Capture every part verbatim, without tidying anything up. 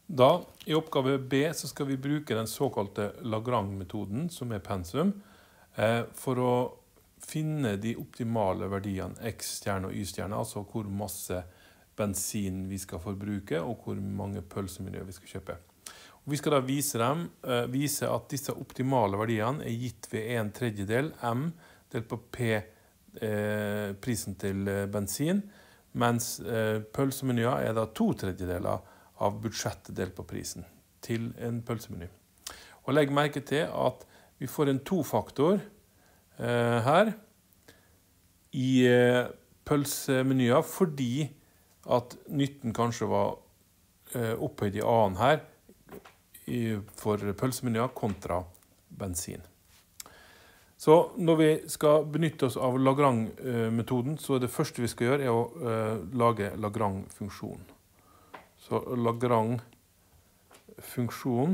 Da, i oppgave B, så skal vi bruke den såkalte Lagrange-metoden, som er pensum, eh, for å finne de optimale verdiene X-stjerne og Y-stjerne, altså hvor masse bensin vi skal forbruke, og hvor mange pølsemenyer vi skal kjøpe. Og vi skal da vise, dem, eh, vise at disse optimale verdiene er gitt ved en tredjedel M delt på P, eh, prisen til bensin, mens eh, pølsemenyer er da to tredjedeler av budsjettet delt på prisen til en pølsemeny. Og legg merke til at vi får en to-faktor eh, her i eh, pølsemenyer, fordi at nytten kanskje var eh, opphøyd i annen her i, for pølsemenyer kontra bensin. Så når vi skal benytte oss av Lagrange-metoden, så det første vi skal gjøre er å eh, lage Lagrange-funksjon. Så Lagrange-funksjon,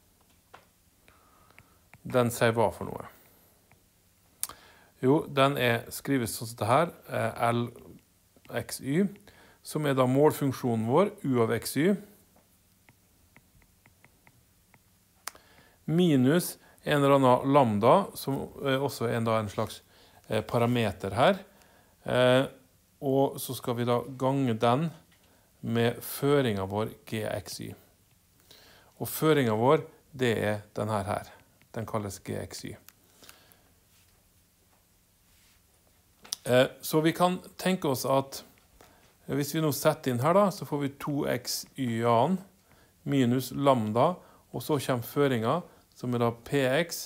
den sier hva for noe? Jo, den er skrives sånn som det her, L X Y, som er da målfunksjonen vår, U av X Y, minus en eller annen lambda, som også er en, da, en slags parameter her, og så skal vi da gange den med føringen vår G X Y. Og føringen vår, det er denne her. Den kalles G X Y. Så vi kan tenke oss at hvis vi nå setter inn her da, så får vi to X Y-an minus lambda, og så kommer føringen, som er da P X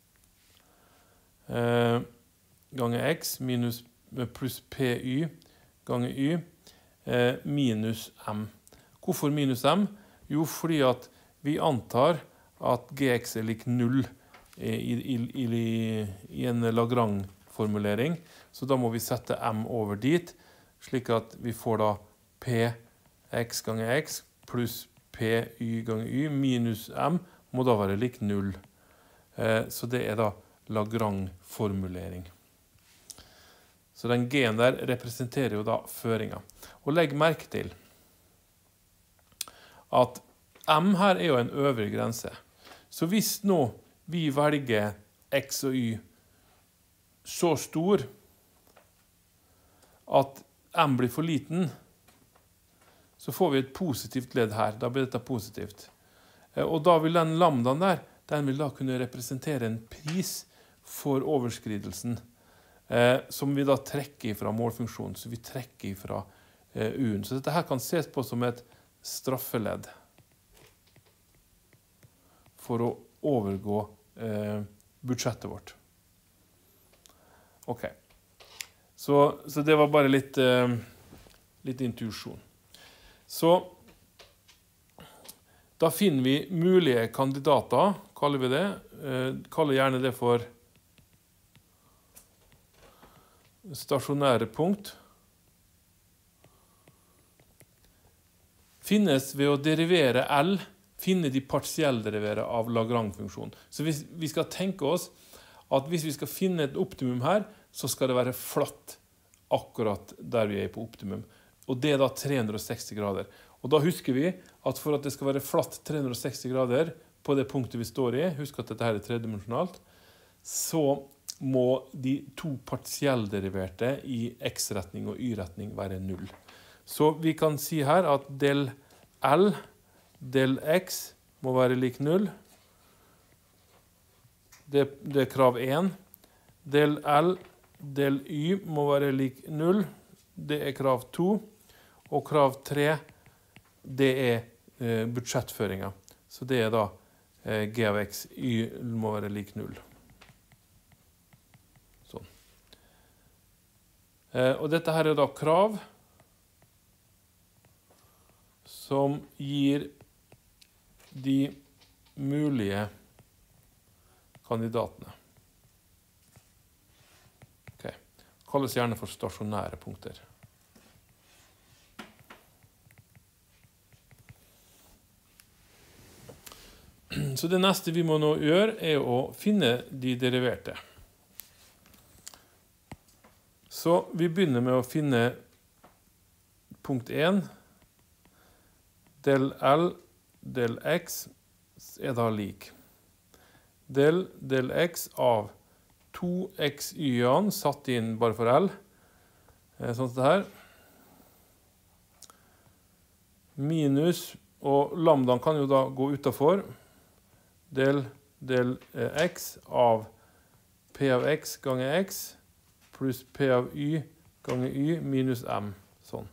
eh, ganger X minus pluss P Y ganger Y, Eh, minus M. Hvorfor minus M? Jo, fordi at vi antar at G X er lik null i, i, i, i en Lagrange-formulering, så da må vi sette M over dit, slik at vi får da P X ganger X pluss P Y ganger Y minus M må da være lik null. Eh, så det er da Lagrange-formulering. Så den G-en der representerer jo da føringen. Og legg merke til at M her er jo en øvre grense. Så hvis nå vi velger X og Y så stor at M blir for liten, så får vi et positivt ledd her. Da blir dette positivt. Og da vil den lambdaen der, den vil da kunne representere en pris for overskridelsen, Eh, som vi da trekker fra målfunksjonen, så vi trekker fra eh, U-en. Så dette her kan ses på som et straffeledd for å overgå eh, budsjettet vårt. Ok, så, så det var bare litt, eh, litt intuisjon. Så da finner vi mulige kandidater, kaller vi det, eh, kaller gjerne det for stasjonære punkt, finnes ved å derivere L, finne de partiellderivere av Lagrange-funksjonen. Så hvis vi skal tenke oss at hvis vi skal finne et optimum her, så skal det være flatt akkurat der vi er på optimum. Og det er da tre hundre og seksti grader. Og da husker vi at for at det skal være flatt tre hundre og seksti grader på det punktet vi står i, husk at dette her er tredimensionalt, så må de to partiellderiverte i X-retning og Y-retning være null. Så vi kan si her at del L, del X må være lik null. Det, det er krav én. Del L, del Y må være lik null. Det er krav to. Og krav tre, det er eh, budsjettføringen. Så det er da eh, G av X, Y må være lik null. Og dette her er da krav som gir de mulige kandidatene. Ok, kalles gjerne for stasjonære punkter. Så det neste vi må nå gjøre er å finne de deriverte. Så vi begynner med å finne punkt én, del L, del x er da lik del del x av to x y-ene satt inn bare for L, sånn som det her, minus, og lambdaen kan jo da gå utenfor, del del x av p av x ganger x, pluss p av y ganger y minus m, sånn.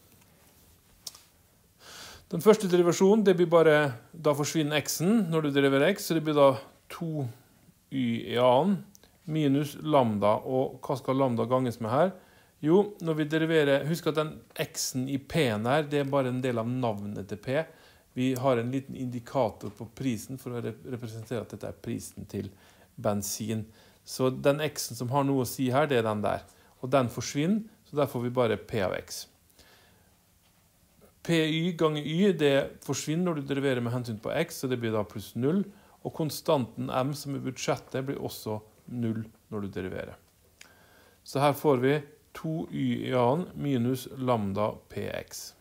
Den første derivasjonen, det blir bare, da forsvinner x-en når du deriverer x, så det blir da to y i annen, minus lambda, og hva skal lambda ganges med her? Jo, når vi deriverer, husk at den x-en i p-en her, det er bare en del av navnet til p. Vi har en liten indikator på prisen for å representere at dette er prisen til bensin. Så den x-en som har noe å si her, det er den der. Og den forsvinner, så der får vi bare p av x. Py ganger y, det forsvinner når du deriverer med hensyn på x, så det blir da pluss null. Og konstanten m som er budsjettet blir også null når du deriverer. Så her får vi to y i annen minus lambda px.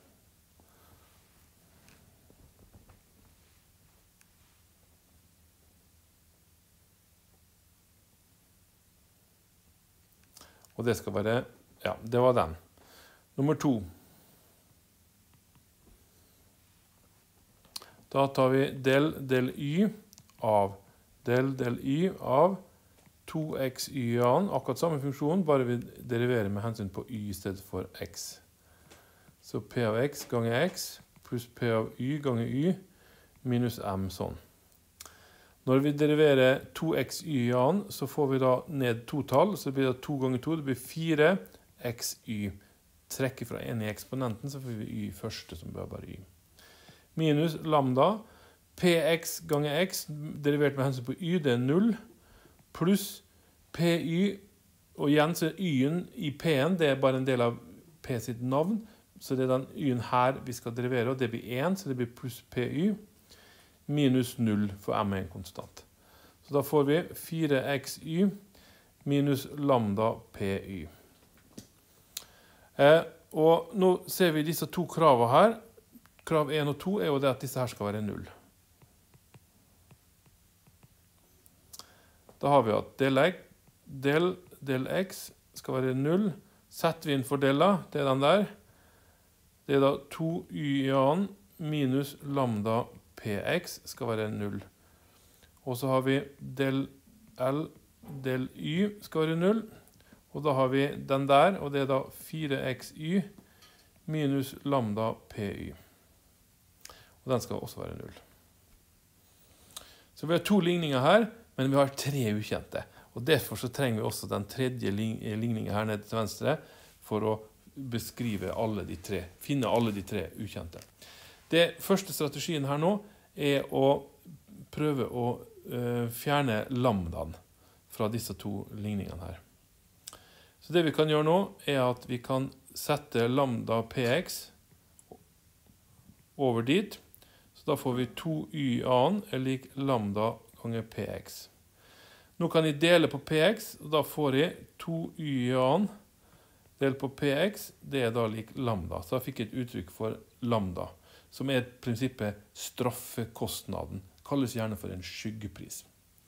Og det skal være, ja, det var den. Nummer to. Da tar vi del del y av del del y av to x y annen, akkurat samme funksjon, bare vi deriverer med hensyn på y i stedet for x. Så p av x ganger x pluss p av y ganger y minus m sånn. Når vi deriverer to x y annen, så får vi da ned to tall, så det blir da to ganger to, det blir fire x y. Trekker fra en i eksponenten, så får vi y første som bør bare y. Minus lambda, px ganger x, derivert med hensyn på y, det er null, pluss py, og igjen så er y-en i p-en, det er bare en del av p sitt navn, så det er den y-en her vi skal derivere, og det blir en, så det blir pluss py, minus null, for m er en konstant. Så da får vi fire x y minus lambda py. Eh, og nå ser vi disse to kravene her. Krav en og to er jo det at disse her skal være null. Da har vi at del, del, del x skal være null. Setter vi inn fordeler, det er den der. Det er da to y i annen minus lambda px skal være null. Og så har vi del l, del y skal være null. Og da har vi den der, og det er da fire x y minus lambda py. Og den skal også være null. Så vi har to ligninger her, men vi har tre ukjente. Og derfor så trenger vi også den tredje ligningen her nede til venstre for å beskrive alle de tre, finne alle de tre ukjente. Det første strategien her nå er å prøve å uh, fjerne lambdaen fra disse to ligningene her. Så det vi kan gjøre nå er at vi kan sette lambda px over dit. Så da får vi to y annen er lik lambda ganger px. Nå kan jeg dele på px, og da får jeg to y annen del på px, det er da lik lambda. Så da fikk jeg et uttrykk for lambda, som er i prinsippet straffekostnaden. Kalles gjerne for en skyggepris.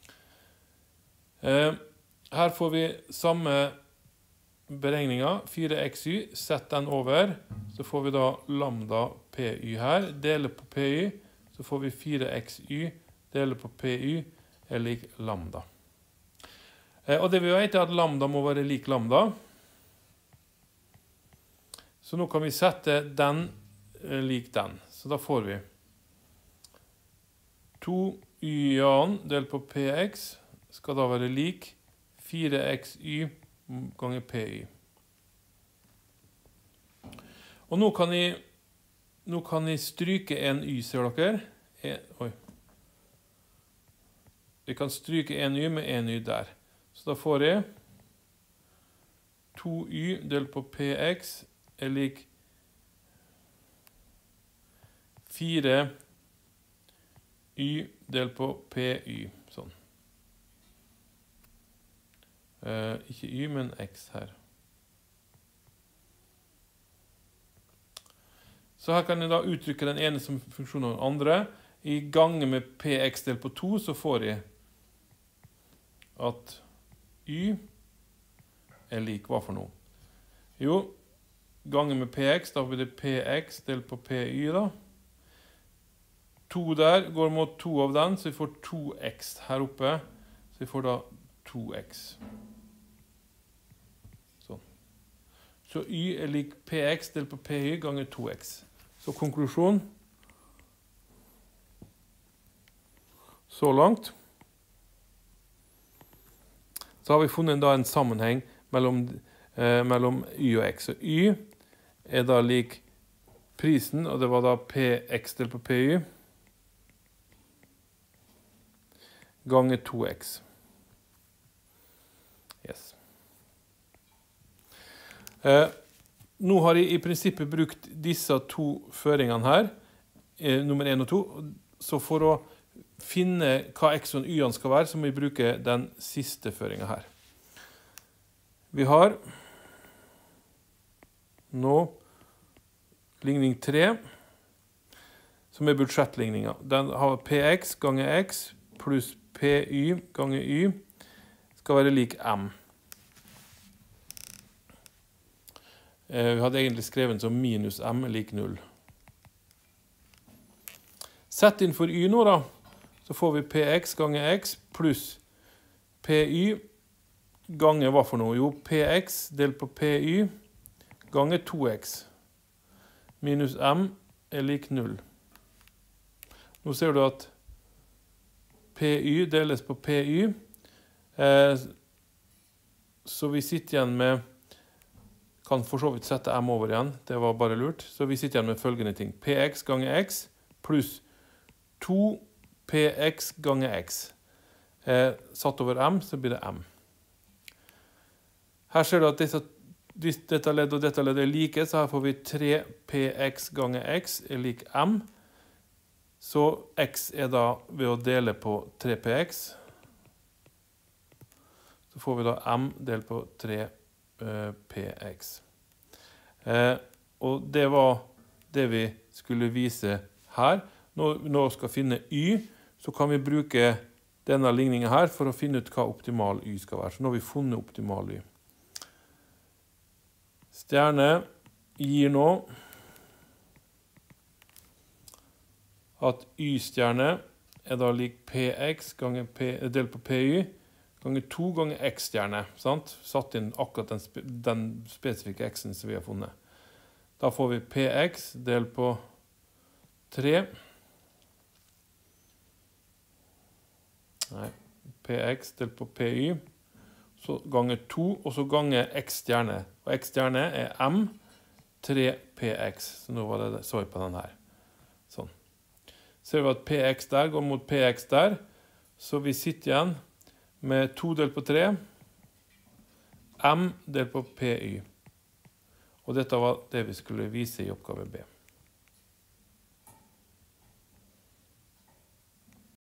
Eh, her får vi samme beregninger, fire x y, sett den over, så får vi da lambda py her, deler på py, så får vi fire x y, deler på py, er lik lambda. Eh, og det vi vet er at lambda må være lik lambda. Så nå kan vi sette den eh, lik den. Så da får vi to y annen delt på px skal da være lik fire x y ganger py. Og nå kan jeg, nå kan jeg stryke en y, ser dere. En, oi. Jeg kan stryke en y med en y der. Så da får jeg to y delt på px er lik fire y delt på py. Sånn. Uh, ikke y, men x her. Så her kan jeg da uttrykke den ene som funksjon av den andre. I gange med px delt på to, så får jeg at y er lik hva for noe? Jo, gange med px, da blir det px delt på py da. to der går mot to av den, så vi får to x her oppe. Så vi får da to x. Sånn. Så y er lik px delt på py ganger to x. Så konklusjon. Så langt. Så har vi funnet da en sammenheng mellom, eh, mellom y og x. Så y er da lik prisen, og det var da px delt på py, ganger to x. Yes. Eh, nå har jeg i prinsippet brukt disse to føringene her, eh, nummer en og to, så for å finne hva x og y-ene skal være, så må vi bruke den siste føringen her. Vi har nå ligning tre, som er budsjettligningen. Den har px ganger x pluss py ganger y skal være lik m. Vi hadde egentlig skrevet som minus m er lik null. Sett inn for y nå da, så får vi px ganger x pluss py ganger hva for noe? Jo, px delt på py ganger to x. Minus m er lik null. Nå ser du at py deles på py, eh, så vi sitter igjen med, kan for så vidt sette m over igjen, det var bare lurt, så vi sitter igjen med følgende ting. Px ganger x pluss to px ganger x. Eh, satt over m, så blir det m. Her ser du at disse, dette ledd og dette ledd er like, så her får vi tre px ganger x er lik m. Så x er da ved å dele på tre px. Så får vi da m delt på tre px. Eh, og det var det vi skulle vise her. Når vi nå skal finne y, så kan vi bruke denne ligningen her for å finne ut hva optimal y skal være. Så nå har vi funnet optimal y. Stjerne gir nå at y-stjerne er da lik px ganger p, delt på py ganger to ganger x-stjerne, sant? Satt inn akkurat den, spe, den spesifikke x-en som vi har funnet. Da får vi px delt på tre. Nei, px delt på py, så ganger to, og så ganger x-stjerne. Og x-stjerne er m, tre px. Så nå var det, så jeg på den her. Sånn. Ser vi at px der går mot px der, så vi sitter igjen med to delt på tre, m delt på py. Og dette var det vi skulle vise i oppgave B.